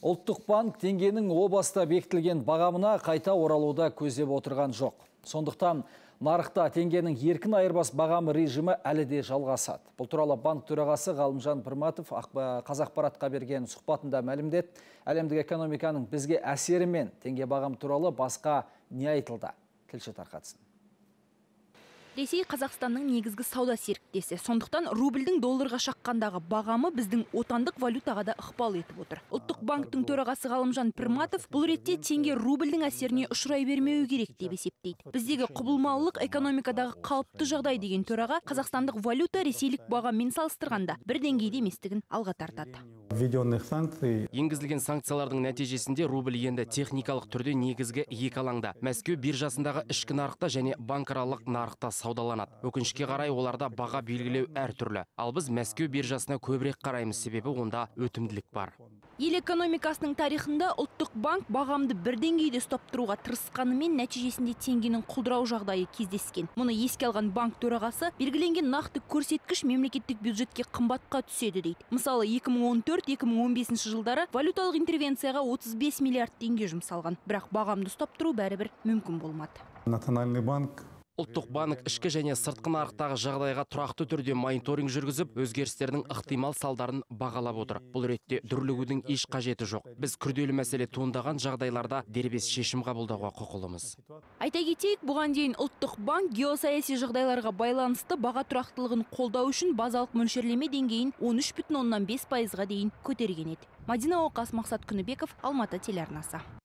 Ұлттық банк теңгенің о баста бекітілген бағамына қайта оралуда көздеп отырған жоқ. Сондықтан нарықта теңгенің еркін айырбас бағамы режимі әлі де жалғасады. Бұл туралы банк төрағасы Ғалымжан Пірматов Қазақпаратқа берген сұхбатында мәлімдеді. Әлемдік экономиканың бізге әсері мен теңге бағамы туралы басқа не айтылды? Тілші тарқатсын. Ресей Қазақстанның негізгі сауда серіктесі. Сондықтан рубльдің долларға шаққандағы бағамы біздің отандық валютаға да ықпал етіп отыр. Ұлттық банктың төрағасы Ғалымжан Пірматов бұл ретте теңге рубльдің әсеріне ұшырай бермеуі керек деп есептейді. Біздегі құбылмалылық экономикадағы қалыпты жағдай деген төраға қазақстандық валюта ресейлік бағаммен салыстырғанда бір деңгейде еместігін алға тартады. Енгізілген санкциялардың нәтижесінде рубль енді техникалық түрде негізгі екі алаңда Мәскеу биржасындағы ішкі нарықта және банкаралық нарықта саудаланады. Өкінішке қарай оларда баға белгілеу әртүрлі. Ал біз Мәскеу биржасына көбірек қараймыз, себебі онда өтімділік бар. Ел экономикасының тарихында ұлттық банк бағамды бір деңгейде ұстап тұруға тырысқанымен нәтижесінде теңгенің құлдырау жағдайы кездескен. Мұны еске алған банк төрағасы белгіленген нақты көрсеткіш мемлекеттік бюджетке қымбатқа түседі дейді. Мысалы 2014-2015 жылдары валюталық интервенцияға 35 миллиард теңге жұмсалған. Бірақ бағамды ұстап тұру бәрібір мүмкін болмады. Национальный банк Ұлттық банк ішкі және сыртқы нарықтағы жағдайға тұрақты түрде мониторинг жүргізіп, өзгерістердің ықтимал салдарын бағалап отыр. Бұл ретте дүрлігудің еш қажеті жоқ. Біз күрделі мәселе туындаған жағдайларда дербес шешім қабылдауға құқылымыз. Айта кетейік, бұған дейін ұлттық банк геосаяси жағдайларға байланысты баға тұрақтылығын қолдау үшін базалық мөлшерлеме деңгейін 13,5%-ға дейін көтерген еді. Мадина Оқас, Мақсат Күнібеков, Алматы телеарнасы.